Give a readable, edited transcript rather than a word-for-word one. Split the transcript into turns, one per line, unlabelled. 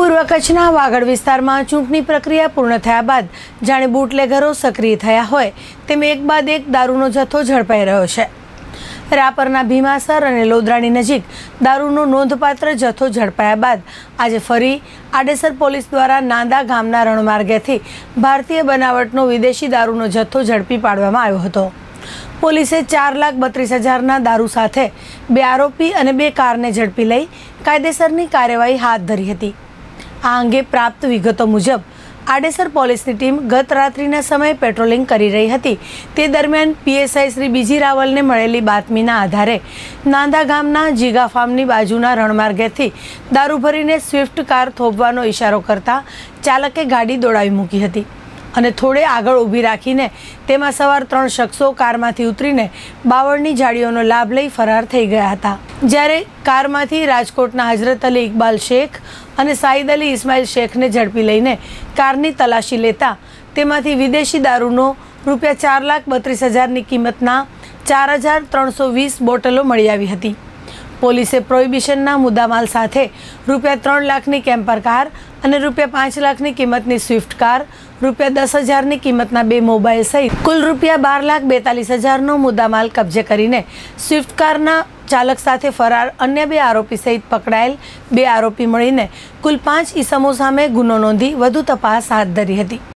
પૂર્વ કચ્છના વાગડ વિસ્તારમાં ચૂંટણી પ્રક્રિયા પૂર્ણ થયા બાદ જાણે બુટલેગરો સક્રિય થયા હોય તેમ એક બાદ એક દારૂનો જથ્થો ઝડપાઈ રહ્યો છે। રાપરના ભીમાસર અને લોદરાણી નજીક દારૂનો નોંધપાત્ર જથ્થો ઝડપાયા બાદ આજે ફરી આડેસર પોલીસ દ્વારા નાંદા ગામના રણમાર્ગેથી ભારતીય બનાવટનો વિદેશી દારૂનો જથ્થો ઝડપી પાડવામાં આવ્યો હતો। પોલીસે 4,32,000ના દારૂ સાથે 2 આરોપી અને 2 કારને ઝડપી લઈ કાયદેસરની કાર્યવાહી હાથ ધરી હતી। આ અંગે પ્રાપ્ત વિગતો મુજબ આડેસર પોલીસની ટીમ ગત રાત્રિના સમયે પેટ્રોલિંગ કરી રહી હતી। તે દરમિયાન પીએસઆઈ શ્રી બીજી રાવલને મળેલી બાતમીના આધારે નાંદા ગામના જીગા ફાર્મની બાજુના રણમાર્ગેથી દારૂ ભરીને સ્વિફ્ટ કાર થોભવાનો ઇશારો કરતા ચાલકે ગાડી દોડાવી મૂકી હતી અને થોડે આગળ ઊભી રાખીને તેમાં સવાર 3 શખ્સો કારમાંથી ઉતરીને બાવળની જાળીઓનો લાભ લઈ ફરાર થઈ ગયા હતા। જ્યારે કારમાંથી રાજકોટના હજરત અલી ઇકબાલ શેખ અને સાઈદ અલી ઇસ્માઇલ શેખને ઝડપી લઈને કારની તલાશી લેતા તેમાંથી વિદેશી દારૂનો ₹4,32,000ની કિંમતના 4,320 બોટલો મળી આવી હતી। પોલીસે પ્રોહિબિશનના મુદ્દામાલ સાથે ₹3 લાખની કેમ્પર કાર અને ₹5 લાખની કિંમતની સ્વિફ્ટ કાર, ₹10,000ની કિંમતના 2 મોબાઈલ સહિત કુલ ₹12,42,000નો મુદ્દામાલ કબજે કરીને સ્વિફ્ટ કારના ચાલક સાથે ફરાર અન્ય 2 આરોપી સહિત પકડાયેલ 2 આરોપી મળીને કુલ 5 ઈસમો સામે ગુનો નોંધી વધુ તપાસ હાથ ધરી હતી।